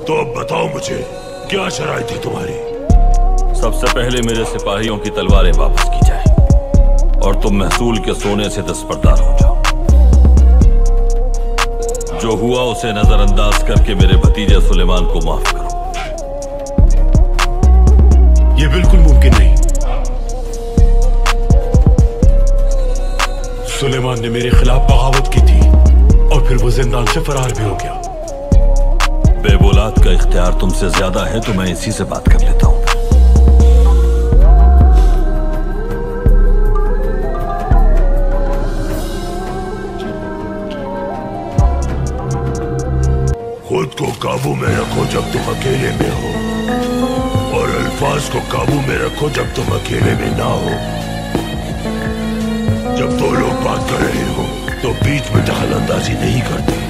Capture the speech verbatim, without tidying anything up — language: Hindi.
तो अब बताओ मुझे, क्या शराइ थी तुम्हारी? सबसे पहले मेरे सिपाहियों की तलवारें वापस की जाए और तुम महसूल के सोने से दस्तबरदार हो जाओ। जो हुआ उसे नजरअंदाज करके मेरे भतीजे सुलेमान को माफ करो। यह बिल्कुल मुमकिन नहीं। सुलेमान ने मेरे खिलाफ बगावत की थी और फिर वो जिंदान से फरार भी हो गया। बेबौलाद का इख्तियार तुमसे ज्यादा है तो मैं इसी से बात कर लेता हूं। खुद को काबू में रखो जब तुम अकेले में हो, और अल्फाज को काबू में रखो जब तुम अकेले में ना हो। जब दो लोग बात कर रहे हो तो बीच में दखल अंदाजी नहीं करते।